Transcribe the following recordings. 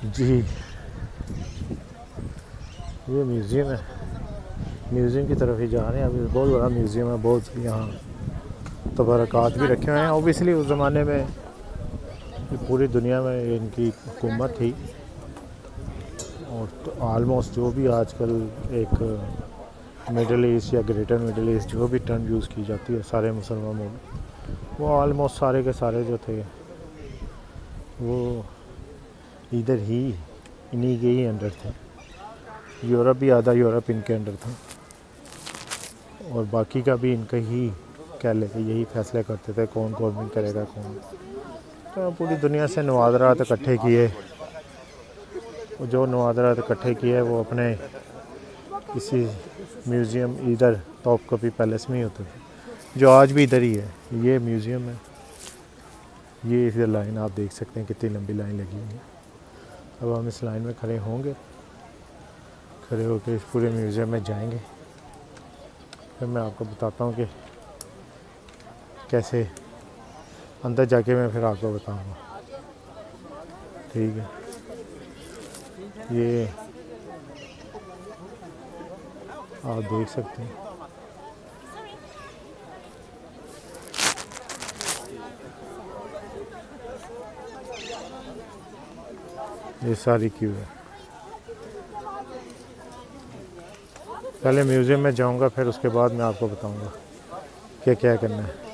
जी, ये म्यूज़ियम है। म्यूज़ियम की तरफ ही जा रहे हैं अभी। बहुत बड़ा म्यूज़ियम है, बहुत यहाँ तबरक़ात भी रखे हुए हैं। ओबियसली उस ज़माने में पूरी दुनिया में इनकी हुकूमत थी, और तो आलमोस्ट जो भी आजकल एक मिडल ईस्ट या ग्रेटर मिडल ईस्ट जो भी टर्म यूज़ की जाती है सारे मुसलमान मुल्क, वो आलमोस्ट सारे के सारे जो थे वो इधर ही इन्हीं के ही अंडर थे। यूरोप भी, आधा यूरोप इनके अंडर था, और बाकी का भी इनका ही कह लेते, यही फैसले करते थे कौन गवर्नमेंट करेगा कौन। तो पूरी दुनिया से नवादरात इकट्ठे किए, जो नवादरात इकट्ठे किए वो अपने किसी म्यूज़ियम इधर तोपकपी पैलेस में ही होते थे, जो आज भी इधर ही है। ये म्यूज़ियम है, ये इधर लाइन आप देख सकते हैं कितनी लंबी लाइन लगी हुई है। अब हम इस लाइन में खड़े होंगे, खड़े होकर इस पूरे म्यूज़ियम में जाएंगे, फिर मैं आपको बताता हूँ कि कैसे अंदर जाके मैं फिर आपको बताऊँगा। ठीक है, ये आप देख सकते हैं। ये सारी क्यू है। पहले म्यूज़ियम में जाऊंगा, फिर उसके बाद मैं आपको बताऊंगा कि क्या करना है।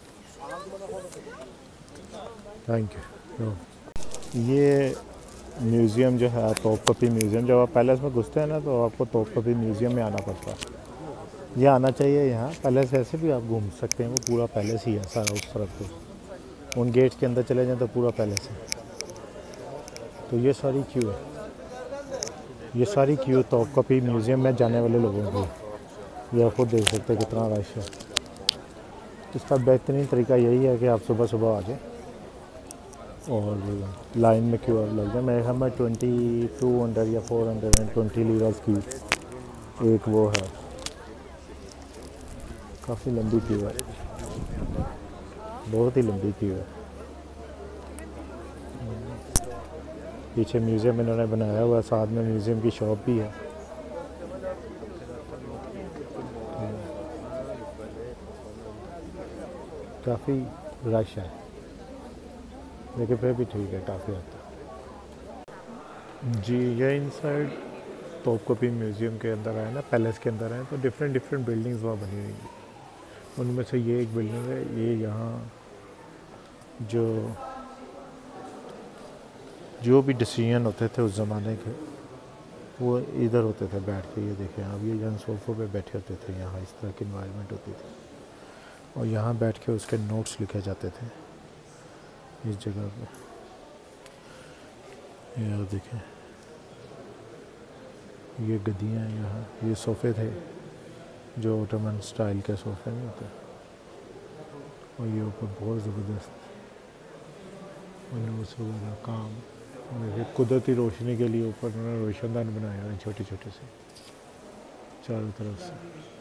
Thank you. ये म्यूज़ियम जो है तोपकपी म्यूज़ियम, जब आप पैलेस में घुसते हैं ना तो आपको तोपकपी म्यूज़ियम में आना पड़ता है। ये आना चाहिए यहाँ। पैलेस ऐसे भी आप घूम सकते हैं, वो पूरा पैलेस ही है सारा उस तरफ को। उन गेट्स के अंदर चले जाएं तो पूरा पैलेस है। तो ये सारी क्यू है, ये सारी क्यू तोपकपी म्यूज़ियम में जाने वाले लोगों की। ये आप खुद देख सकते हैं कितना रश है। इसका बेहतरीन तरीका यही है कि आप सुबह सुबह आ जाएँ और लाइन में क्यू लग जाए। मेरे ख्याल में 2200 या 420 लीरास की एक वो है। काफ़ी लंबी क्यू है, बहुत ही लंबी क्यू है। पीछे म्यूज़ियम इन्होंने बनाया हुआ है, साथ में म्यूज़ियम की शॉप भी है। काफ़ी रश है, लेकिन फिर भी ठीक है, काफ़ी हद तक। जी, ये इनसाइड तोपकपी म्यूज़ियम के अंदर आए ना, पैलेस के अंदर आए तो डिफरेंट बिल्डिंग्स वहाँ बनी हुई हैं। उनमें से ये एक बिल्डिंग है। ये यहाँ जो भी डिसीजन होते थे उस ज़माने के, वो इधर होते थे बैठ के। ये देखें आप, ये जन सोफ़ों पे बैठे होते थे, यहाँ इस तरह की इन्वायरमेंट होती थी, और यहाँ बैठ के उसके नोट्स लिखे जाते थे इस जगह पे। ये आप देखें, ये गद्दियाँ हैं यहाँ। ये सोफ़े थे जो ओटोमन स्टाइल के सोफ़े नहीं होते, और ये ऊपर बहुत ज़बरदस्त नोट्स वगैरह काम। देखिए कुदरती रोशनी के लिए ऊपर उन्होंने रोशनदान बनाया है छोटे छोटे से चारों तरफ से।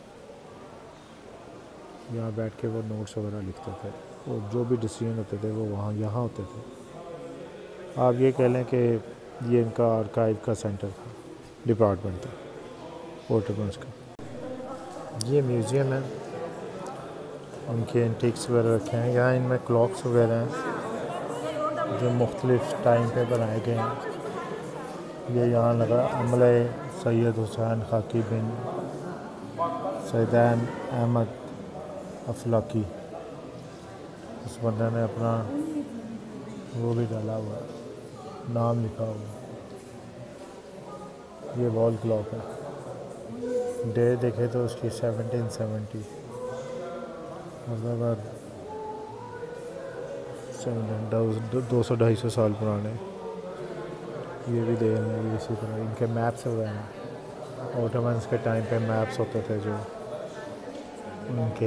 यहाँ बैठ के वो नोट्स वगैरह लिखते थे, और जो भी डिसीजन होते थे वो यहाँ होते थे। आप ये कह लें कि ये इनका आर्काइव का सेंटर था, डिपार्टमेंट था ओटोमन्स का। ये म्यूज़ियम है, उनके एंटीक्स वगैरह रखे हैं यहाँ। इनमें क्लॉक्स वगैरह हैं जो मुख्तलिफ़ टाइम पे बनाए गए हैं। ये यहाँ लगा अमले सैयद हुसैन खाकी बिन सैदान अहमद अफलाकी। उस बंदे ने अपना वो भी डाला हुआ है, नाम लिखा हुआ है। ये वॉल क्लॉक है। डे देखे तो उसकी 1770, मतलब 200-250 साल पुराने। ये भी देख लें, इसी तरह इनके मैप्स वगैरह हैं। ओटोमन्स के टाइम पे मैप्स होते थे जो उनके।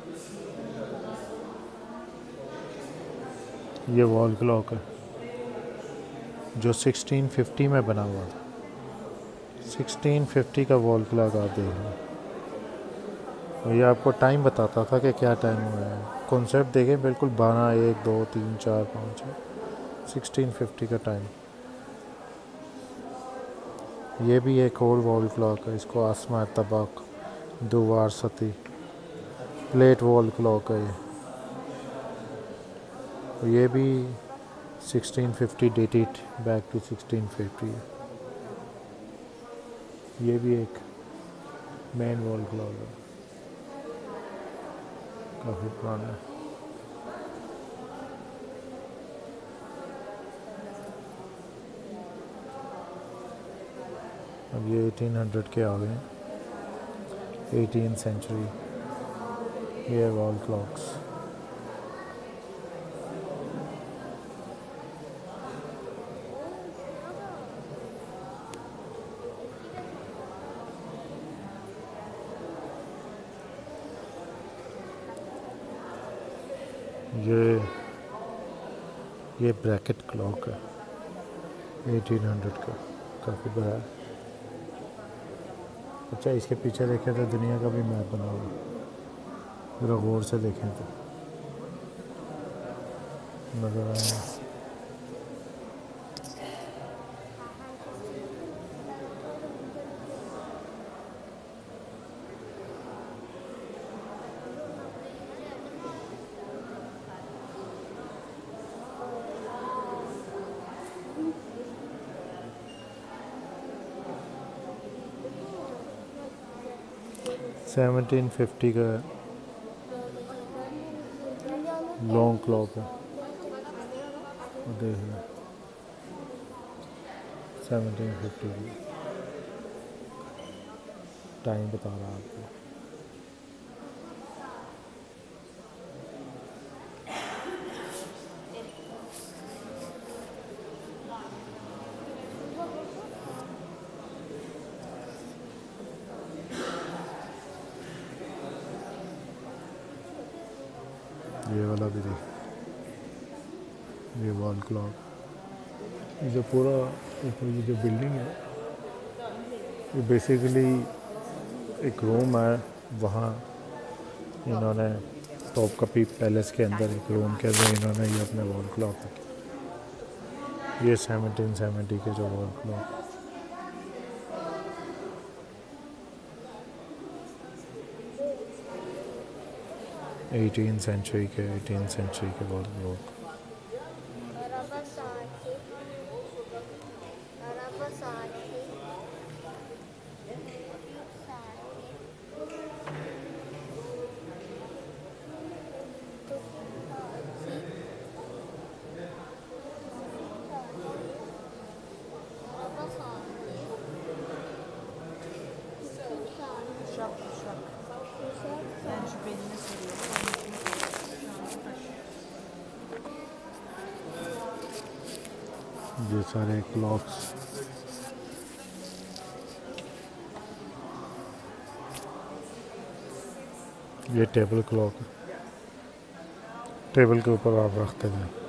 ये वॉल क्लॉक है। जो 1650 में बना हुआ था। 1650 का वॉल क्लॉक आप देख लो। ये आपको टाइम बताता था कि क्या टाइम हुआ है। कॉन्सेप्ट देखें बिल्कुल 12, 1, 2, 3, 4, 5, 1650 का टाइम। ये भी एक और वॉल क्लॉक है, इसको आसमा तबाक दुवार सती प्लेट वॉल क्लॉक है ये भी 1650 डेटेड बैक टू 1650 है। ये भी एक मेन वॉल क्लॉक है, काफ़ी पुराना है। अब ये 1800 के आ गए हैं, 18th सेंचुरी। ये वॉल क्लॉक्स। ये ब्रैकेट क्लॉक है 1800 का, काफ़ी बड़ा है। अच्छा, इसके पीछे देखें तो दुनिया का भी मैप बना हुआ है, ज़रा गौर से देखें तो नज़र आएगा। सेवनटीन 50 का लॉन्ग क्लॉक है, देख लो 1750 की टाइम बता रहा आपको। ये वाला भी देख, ये वॉल क्लॉक। जो पूरा ऊपर ये जो बिल्डिंग है ये बेसिकली एक रूम है, वहाँ इन्होंने टॉप कपी पैलेस के अंदर एक रूम के अंदर इन्होंने ये अपने वॉल क्लॉक रखे। ये 1770 के जो वॉल क्लॉक, एटीन सेंचुरी के वॉल क्लॉक। ये सारे क्लॉक्स ये टेबल क्लॉक, टेबल के ऊपर आप रखते हैं।